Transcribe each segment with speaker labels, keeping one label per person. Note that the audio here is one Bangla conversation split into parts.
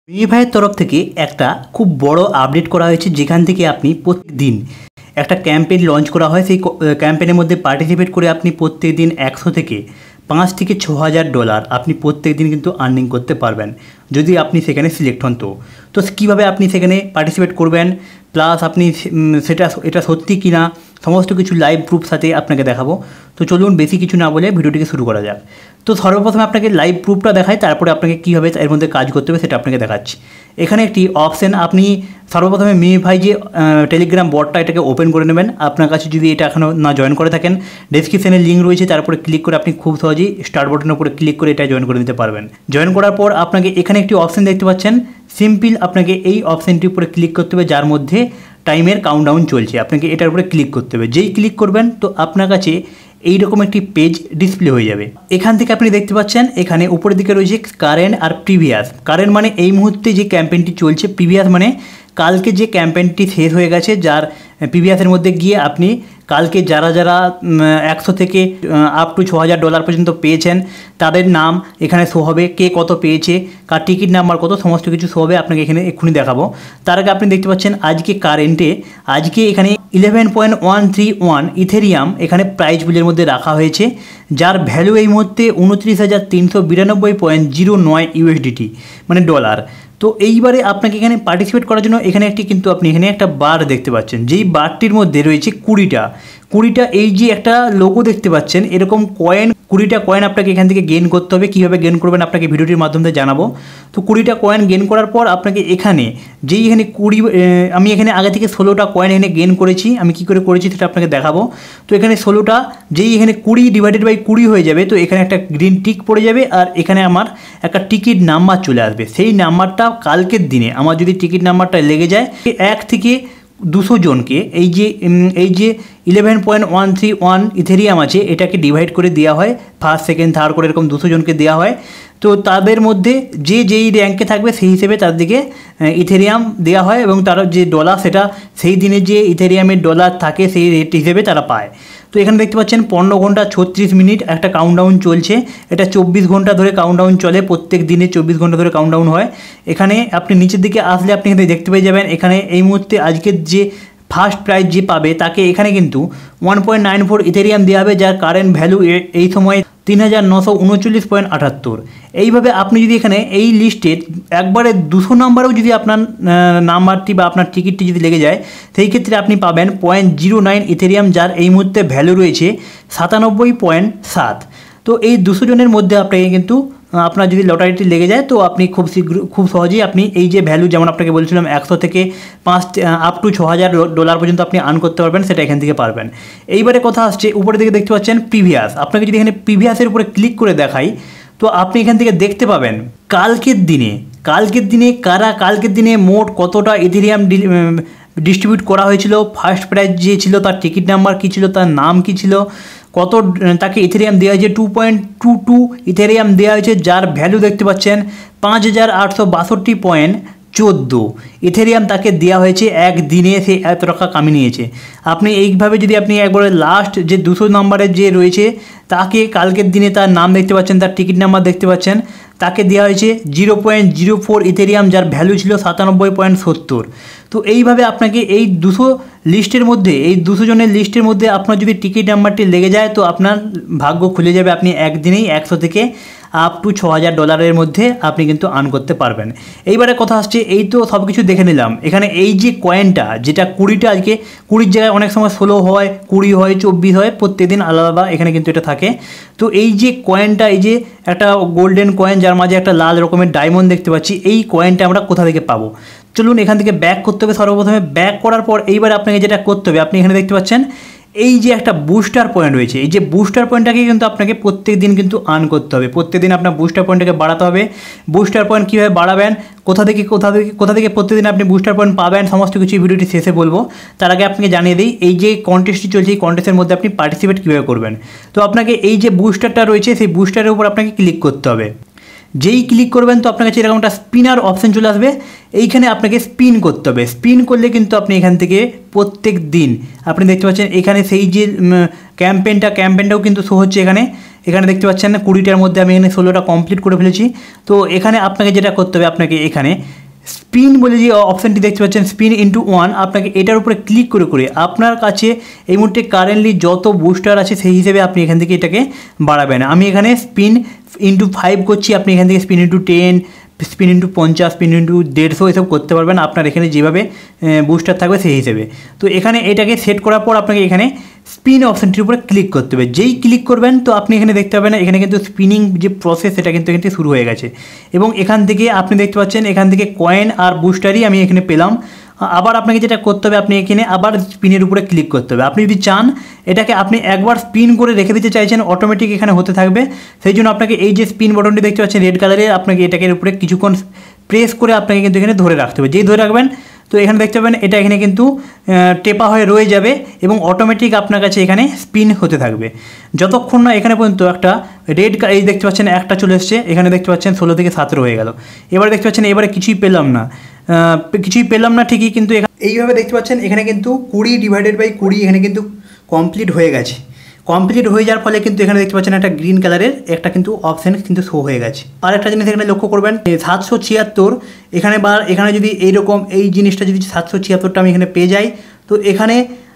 Speaker 1: মিনিফাইয়ের তরফ থেকে একটা খুব বড় আপডেট করা হয়েছে, যেখান থেকে আপনি প্রত্যেকদিন একটা ক্যাম্পেইন লঞ্চ করা হয়। সেই ক্যাম্পেইনের মধ্যে পার্টিসিপেট করে আপনি প্রত্যেক দিন 100 থেকে 5 থেকে 6,000 ডলার আপনি প্রত্যেক দিন কিন্তু আর্নিং করতে পারবেন, যদি আপনি সেখানে সিলেক্ট হন। তো কীভাবে আপনি সেখানে পার্টিসিপেট করবেন, প্লাস আপনি এটা সত্যি কি না, সমস্ত কিছু লাইভ প্রুফ সাথে আপনাকে দেখাবো। তো চলুন বেশি কিছু না বলে ভিডিওটিকে শুরু করা যাক। তো সর্বপ্রথমে আপনাকে লাইভ প্রুফটা দেখাই, তারপরে আপনাকে কীভাবে এর মধ্যে কাজ করতে হবে সেটা আপনাকে দেখাচ্ছি। এখানে একটি অপশান, আপনি সর্বপ্রথমে মিনিফাই যে টেলিগ্রাম বটটা, এটাকে ওপেন করে নেবেন। আপনার কাছে যদি এটা এখনও না জয়েন করে থাকেন, ডেসক্রিপশানে লিঙ্ক রয়েছে, তারপরে ক্লিক করে আপনি খুব সহজেই স্টার্ট বাটনের উপরে ক্লিক করে এটা জয়েন করে নিতে পারবেন। জয়েন করার পর আপনাকে এখানে একটি অপশান দেখতে পাচ্ছেন, সিম্পল। আপনাকে এই অপশানটির উপরে ক্লিক করতে হবে, যার মধ্যে টাইমের কাউন্টডাউন চলছে। আপনাকে এটার উপরে ক্লিক করতে হবে। যেই ক্লিক করবেন তো আপনার কাছে এইরকম একটি পেজ ডিসপ্লে হয়ে যাবে। এখান থেকে আপনি দেখতে পাচ্ছেন এখানে উপরের দিকে রয়েছে কারেন্ট আর প্রিভিয়াস। কারেন্ট মানে এই মুহূর্তে যে ক্যাম্পেইনটি চলছে, প্রিভিয়াস মানে কালকে যে ক্যাম্পেইনটি শেষ হয়ে গেছে, যার প্রিভিয়াসের মধ্যে গিয়ে আপনি কালকে যারা 100 থেকে আপ টু 6,000 ডলার পর্যন্ত পেয়েছেন তাদের নাম এখানে শো হবে, কে কত পেয়েছে, কার টিকিট নাম্বার কত, সমস্ত কিছু শো হবে। আপনাকে এখানে এক্ষুনি দেখাবো। তার আগে আপনি দেখতে পাচ্ছেন আজকে কারেন্টে এখানে 11.131 ইথেরিয়াম এখানে প্রাইজ পুলের মধ্যে রাখা হয়েছে, যার ভ্যালু এই মুহূর্তে 29,392.09 ইউএসডিটি মানে ডলার। তো এইবারে আপনাকে এখানে পার্টিসিপেট করার জন্য এখানে আপনি এখানে একটা বার দেখতে পাচ্ছেন, যেই বারটির মধ্যে রয়েছে 20টা এই যে একটা লোগো দেখতে পাচ্ছেন, এরকম 20টা কয়েন আপনাকে এখান থেকে গেইন করতে হবে। কীভাবে গেইন করবেন আপনাকে ভিডিওটির মাধ্যমে জানাবো। তো 20টা কয়েন গেইন করার পর আপনাকে এখানে আমি এখানে আগে থেকে 16টা কয়েন এখানে গেইন করেছি। আমি কী করে করেছি সেটা আপনাকে দেখাবো। তো এখানে 16টা, এখানে 20 ডিভাইডেড বাই 20 হয়ে যাবে, তো এখানে একটা গ্রিন টিক পড়ে যাবে, আর এখানে আমার একটা টিকিট নাম্বার চলে আসবে। সেই নাম্বারটা কালকের দিনে আমার যদি টিকিট নাম্বারটা লেগে যায়, 1 থেকে 200 জনকে এই যে 11.131 ইথেরিয়াম আছে, এটাকে ডিভাইড করে দেওয়া হয়, ফার্স্ট সেকেন্ড থার্ড করে এরকম 200 জনকে দেওয়া হয়। তো তাদের মধ্যে যেই র্যাঙ্কে থাকবে সেই হিসেবে তাদেরকে ইথেরিয়াম দেওয়া হয়, এবং তারা যে ডলার, সেটা সেই দিনে যে ইথেরিয়ামের ডলার থাকে সেই রেট হিসেবে তারা পায়। তো এখানে দেখতে পাচ্ছেন 15 ঘন্টা 36 মিনিট একটা কাউন্টডাউন চলছে। এটা 24 ঘন্টা ধরে কাউন্টডাউন চলে, প্রত্যেক দিনে 24 ঘন্টা ধরে কাউন্টডাউন হয়। এখানে আপনি নিচের দিকে আসলে আপনি এখানে দেখতে পেয়ে যাবেন, এখানে এই মুহূর্তে আজকের যে ফার্স্ট প্রাইজ যে পাবে তাকে এখানে কিন্তু 1.94 ইথেরিয়াম দেওয়া হবে, যার কারেন্ট ভ্যালু এই সময় 3,939.78। এইভাবে আপনি যদি এখানে এই লিস্টে একবারে 200 নাম্বারেও যদি আপনার নাম্বারটি বা আপনার টিকিটটি যদি লেগে যায়, সেই ক্ষেত্রে আপনি পাবেন 0.09 ইথেরিয়াম, যার এই মুহূর্তে ভ্যালু রয়েছে 97.7। তো এই 200 জনের মধ্যে আপনাকে কিন্তু আপনার যদি লটারিটি লেগে যায়, তো আপনি খুব সহজেই আপনি এই যে ভ্যালু, যেমন আপনাকে বলছিলাম 100 থেকে 5 আপ টু 6,000 ডলার পর্যন্ত আপনি আর্ন করতে পারবেন, সেটা এখান থেকে পারবেন। এইবারে কথা আসছে, উপরের দিকে দেখতে পাচ্ছেন প্রিভিয়াস। আপনাকে যদি এখানে প্রিভিয়াসের উপরে ক্লিক করে দেখাই, তো আপনি এখান থেকে দেখতে পাবেন কালকের দিনে কালকের দিনে মোট কতটা ইথেরিয়াম ডিস্ট্রিবিউট করা হয়েছিল, ফার্স্ট প্রাইজ যে ছিল তার টিকিট নাম্বার কী ছিল, তার নাম কী ছিল, কত তাকে ইথেরিয়াম দেওয়া হয়েছে, 2.22 ইথেরিয়াম দেওয়া হয়েছে, যার ভ্যালু দেখতে পাচ্ছেন 5,862.14 ইথেরিয়াম তাকে দেওয়া হয়েছে। একদিনে সে এত টাকা কামিয়ে নিয়েছে। আপনি এইভাবে যদি আপনি একবারে লাস্ট যে 200 নম্বরের যে রয়েছে, তাকে কালকের দিনে তার নাম দেখতে পাচ্ছেন, তার টিকিট নাম্বার দেখতে পাচ্ছেন, তাকে দেওয়া হয়েছে 0.04 ইথেরিয়াম, যার ভ্যালু ছিল 97.70। তো এইভাবে আপনাকে এই 200 লিস্টের মধ্যে, এই 200 জনের লিস্টের মধ্যে আপনার যদি টিকিট নাম্বারটি লেগে যায়, তো আপনার ভাগ্য খুলে যাবে। আপনি একদিনেই 100 থেকে আপ টু 6,000 ডলারের মধ্যে আপনি কিন্তু আর্ন করতে পারবেন। এইবারে কথা আসছে, এই তো সব কিছু দেখে নিলাম। এখানে এই যে কয়েনটা, যেটা 20টা, আজকে 20 জায়গায় অনেক সময় 16 হয়, 20 হয়, 24 হয়, প্রত্যেকদিন আলাদা এখানে কিন্তু এটা থাকে। তো এই যে কয়েনটা, এই যে একটা গোল্ডেন কয়েন, যার মাঝে একটা লাল রকমের ডায়মন্ড দেখতে পাচ্ছি, এই কয়েনটা আমরা কোথা থেকে পাবো? চলুন এখান থেকে ব্যাক করতে হবে। সর্বপ্রথমে ব্যাক করার পর এইবার আপনাকে যেটা করতে হবে, আপনি এখানে দেখতে পাচ্ছেন এই যে একটা বুস্টার পয়েন্ট রয়েছে, এই যে বুস্টার পয়েন্টটাকে কিন্তু আপনাকে প্রত্যেক দিন কিন্তু আর্ন করতে হবে। প্রত্যেকদিন আপনার বুস্টার পয়েন্টটাকে বাড়াতে হবে। বুস্টার পয়েন্ট কীভাবে বাড়াবেন, কোথা থেকে প্রত্যেকদিন আপনি বুস্টার পয়েন্ট পাবেন, সমস্ত কিছু ভিডিওটি শেষে বলবো। তার আগে আপনাকে জানিয়ে দিই, এই যে কন্টেস্টটি চলছে, এই কন্টেস্টের মধ্যে আপনি পার্টিসিপেট কীভাবে করবেন। তো আপনাকে এই যে বুস্টারটা রয়েছে, সেই বুস্টারের উপর আপনাকে ক্লিক করতে হবে। যেই ক্লিক করবেন তো আপনার কাছে এরকম একটা স্পিনার অপশান চলে আসবে, এইখানে আপনাকে স্পিন করতে হবে। স্পিন করলে কিন্তু আপনি এখান থেকে প্রত্যেক দিন আপনি দেখতে পাচ্ছেন এখানে সেই যে ক্যাম্পেনটাও কিন্তু শো হচ্ছে। এখানে দেখতে পাচ্ছেন 20টার মধ্যে আমি এখানে 16টা কমপ্লিট করে ফেলেছি। তো এখানে আপনাকে যেটা করতে হবে, আপনাকে এখানে স্পিন বলে যে অপশানটি দেখতে পাচ্ছেন স্পিন ইন্টু 1, আপনাকে এটার উপরে ক্লিক করে আপনার কাছে এই মুহূর্তে কারেন্টলি যত বুস্টার আছে সেই হিসেবে আপনি এখান থেকে এটাকে বাড়াবেন। আমি এখানে স্পিন ইন্টু 5 করছি, আপনি এখান থেকে spin into 10, spin into 50, spin into 150 এসব করতে পারবেন আপনার এখানে যেভাবে বুস্টার থাকবে সেই হিসেবে। তো এখানে এটাকে সেট করার পর আপনাকে এখানে স্পিন অপশানটির উপরে ক্লিক করতে হবে। যেই ক্লিক করবেন তো আপনি এখানে দেখতে পাবেন এখানে কিন্তু স্পিনিং যে প্রসেস সেটা কিন্তু এখান থেকে শুরু হয়ে গেছে এবং এখান থেকে আপনি দেখতে পাচ্ছেন এখান থেকে কয়েন আর বুস্টারই আমি এখানে পেলাম। আবার আপনাকে যেটা করতে হবে, আপনি এখানে আবার স্পিনের উপরে ক্লিক করতে হবে। আপনি যদি চান এটাকে আপনি একবার স্পিন করে রেখে দিতে চাইছেন, অটোমেটিক এখানে হতে থাকবে, সেই জন্য আপনাকে এই যে স্পিন বটনটি দেখতে পাচ্ছেন রেড কালারের, আপনাকে এটাকে উপরে কিছুক্ষণ প্রেস করে আপনাকে কিন্তু এখানে ধরে রাখতে হবে। যেই ধরে রাখবেন তো এখানে দেখতে পাবেন এটা এখানে কিন্তু টেপা হয়ে রয়ে যাবে এবং অটোমেটিক আপনার কাছে এখানে স্পিন হতে থাকবে যতক্ষণ না এখানে পর্যন্ত একটা রেড এই দেখতে পাচ্ছেন একটা চলে এসছে। এখানে দেখতে পাচ্ছেন 16 থেকে 17 হয়ে গেল। এবারে দেখতে পাচ্ছেন এবারে কিছুই পেলাম না ঠিকই, কিন্তু এইভাবে দেখতে পাচ্ছেন এখানে কিন্তু 20/20 এখানে কিন্তু কমপ্লিট হয়ে গেছে। কমপ্লিট হয়ে যাওয়ার ফলে কিন্তু এখানে দেখতে পাচ্ছেন একটা গ্রিন কালারের একটা কিন্তু অপশান কিন্তু শো হয়ে গেছে। আর একটা জিনিস এখানে লক্ষ্য করবেন 776 এখানে যদি এইরকম এই জিনিসটা যদি 776টা আমি এখানে পেয়ে যাই তো এখানে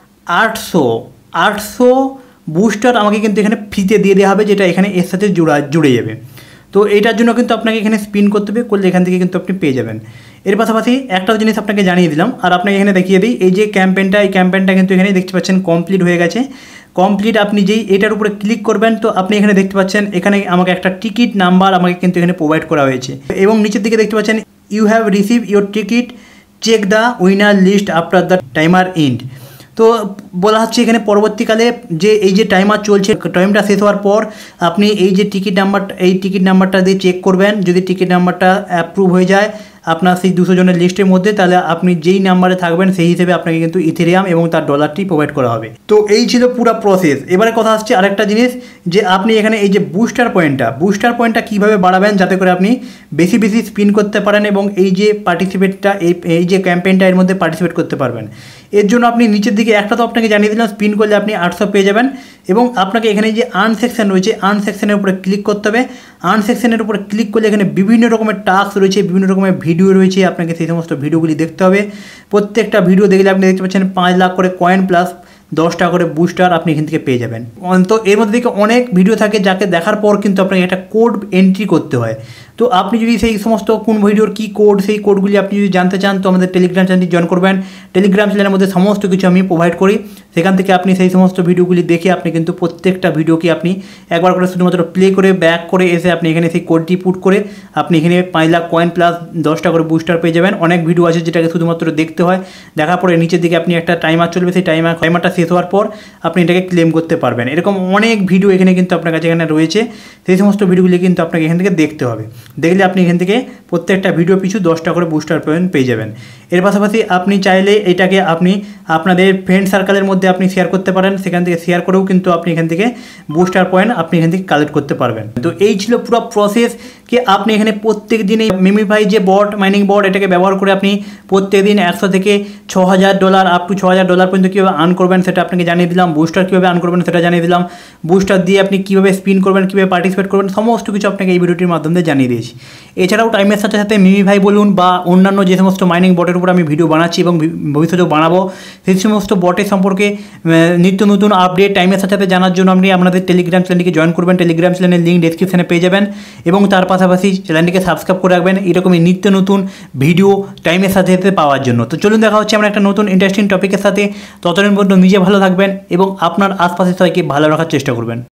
Speaker 1: 800 বুস্টার আমাকে কিন্তু এখানে ফ্রিতে দিয়ে দেওয়া হবে, যেটা এখানে এর সাথে জুড়ে যাবে। তো এইটার জন্য কিন্তু আপনাকে এখানে স্পিন করতে হবে, করলে এখান থেকে কিন্তু আপনি পেয়ে যাবেন। এর পাশাপাশি একটা জিনিস আপনাকে জানিয়ে দিলাম আর আপনাকে এখানে দেখিয়ে দিই, এই যে ক্যাম্পেনটা কিন্তু এখানে দেখতে পাচ্ছেন কমপ্লিট হয়ে গেছে। কমপ্লিট আপনি যেই এটার উপরে ক্লিক করবেন তো আপনি এখানে দেখতে পাচ্ছেন এখানে আমাকে একটা টিকিট নাম্বার আমাকে কিন্তু এখানে প্রোভাইড করা হয়েছে এবং নিচের দিকে দেখতে পাচ্ছেন you have receive your ticket, check the winner list after the timer end. তো বলা হচ্ছে এখানে পরবর্তীকালে যে এই যে টাইমার চলছে, টাইমটা শেষ হওয়ার পর আপনি এই যে টিকিট নাম্বারটা দিয়ে চেক করবেন। যদি টিকিট নাম্বারটা অ্যাপ্রুভ হয়ে যায় আপনার সেই 200 জনের লিস্টের মধ্যে, তাহলে আপনি যেই নাম্বারে থাকবেন সেই হিসেবে আপনাকে কিন্তু ইথেরিয়াম এবং তার ডলারটি প্রোভাইড করা হবে। তো এই ছিল পুরো প্রসেস। এবারে কথা আসছে আরেকটা জিনিস, যে আপনি এখানে এই যে বুস্টার পয়েন্টটা কীভাবে বাড়াবেন যাতে করে আপনি বেশি স্পিন করতে পারেন এবং এই যে পার্টিসিপেটটা এই যে ক্যাম্পেইনটা এর মধ্যে পার্টিসিপেট করতে পারবেন। এর জন্য আপনি নিচের দিকে একটা তো আপনাকে জানিয়ে দিলাম, স্পিন করলে আপনি 800 পেয়ে যাবেন এবং আপনাকে এখানে যে আর্ন সেকশন রয়েছে আর্ন সেকশনের উপরে ক্লিক করতে হবে। আর্ন সেকশনের উপরে ক্লিক করলে এখানে বিভিন্ন রকমের টাস্ক রয়েছে, বিভিন্ন রকমের ভিডিও রয়েছে, আপনাকে সেই সমস্ত ভিডিওগুলি দেখতে হবে। প্রত্যেকটা ভিডিও দেখলে আপনি দেখতে পাচ্ছেন 5 লাখ করে কয়েন প্লাস 10 টাকা করে বুস্টার আপনি এখান থেকে পেয়ে যাবেন। তো এর মধ্যে থেকে অনেক ভিডিও থাকে যাকে দেখার পর কিন্তু আপনাকে একটা কোড এন্ট্রি করতে হয়। তো আপনি যদি সেই সমস্ত কোন ভিডিওর কী কোড সেই কোডগুলি আপনি যদি জানতে চান তো আমাদের টেলিগ্রাম চ্যানেলটি জয়েন করবেন। টেলিগ্রাম চ্যানেলের মধ্যে সমস্ত কিছু আমি প্রোভাইড করি, সেখান থেকে আপনি সেই সমস্ত ভিডিওগুলি দেখে আপনি কিন্তু প্রত্যেকটা ভিডিওকে আপনি একবার করে শুধুমাত্র প্লে করে ব্যাক করে এসে আপনি এখানে সেই কোডটি পুট করে আপনি এখানে 5 লাখ কয়েন প্লাস 10 টাকা করে বুস্টার পেয়ে যাবেন। অনেক ভিডিও আছে যেটাকে শুধুমাত্র দেখতে হয়, দেখার পরে নিচের দিকে আপনি একটা টাইমার চলবে, সেই টাইমারটা শেষ হওয়ার পর আপনি এটাকে ক্লেম করতে পারবেন। এরকম অনেক ভিডিও এখানে কিন্তু আপনার কাছে এখানে রয়েছে, সেই সমস্ত ভিডিওগুলি কিন্তু আপনাকে এখান থেকে দেখতে হবে। দেখলে আপনি এখান থেকে প্রত্যেকটা ভিডিও পিছু 10 টাকা করে বুস্টার পয়েন্ট পেয়ে যাবেন। এর পাশাপাশি আপনি চাইলে এটাকে আপনি আপনাদের ফ্রেন্ড সার্কেলের মধ্যে আপনি শেয়ার করতে পারেন, সেখান থেকে শেয়ার করেও কিন্তু আপনি এখান থেকে বুস্টার পয়েন্ট আপনি এখান থেকে কালেক্ট করতে পারবেন। তো এই ছিল পুরো প্রসেস কি আপনি এখানে প্রত্যেক দিন এই মেমিফাই যে মাইনিং বট এটাকে ব্যবহার করে আপনি প্রত্যেক দিন 100 থেকে 6000 ডলার আপ টু 6000 ডলার পর্যন্ত কীভাবে আর্ন করবেন সেটা আপনাকে জানিয়ে দিলাম। বুস্টার কীভাবে আর্ন করবেন সেটা জানিয়ে দিলাম। বুস্টার দিয়ে আপনি কীভাবে স্পিন করবেন, কীভাবে পার্টিসিপেট করবেন, সমস্ত কিছু আপনাকে এই ভিডিওটির মাধ্যমে জানিয়ে দিয়েছি। এছাড়াও টাইমের সাথে সাথে মিমিফাই বলুন বা অন্যান্য যে সমস্ত মাইনিং বটের উপর আমি ভিডিও বানাচ্ছি এবং ভবিষ্যতেও বানাবো, সেই সমস্ত বটের সম্পর্কে নিত্য নতুন আপডেট টাইমের সাথে সাথে জানার জন্য আপনি আপনাদের টেলিগ্রাম চ্যানেলটিকে জয়েন করবেন। টেলিগ্রাম চ্যানেলের লিঙ্ক ডেসক্রিপশনে পেয়ে যাবেন এবং তার পাশাপাশি চ্যানেলটিকে সাবস্ক্রাইব করে রাখবেন এরকমই নিত্য নতুন ভিডিও টাইমের সাথে সাথে পাওয়ার জন্য। তো চলুন দেখা হচ্ছে আমরা একটা নতুন ইন্টারেস্টিং টপিকের সাথে। ততদিন পর্যন্ত নিজে ভালো থাকবেন এবং আপনার আশপাশের সবাইকে ভালো রাখার চেষ্টা করবেন।